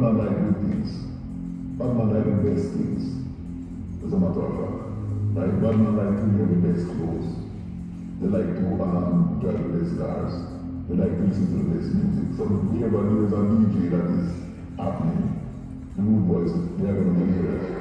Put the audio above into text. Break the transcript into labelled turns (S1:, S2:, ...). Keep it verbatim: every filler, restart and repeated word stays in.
S1: Batman like good things. Batman like the best things. As a matter of fact. Right? Batman like to wear the best clothes. They like to um, drive the best cars. They like to listen to the best music. So whenever there's a D J that is happening, the rude boys, they're going to be here.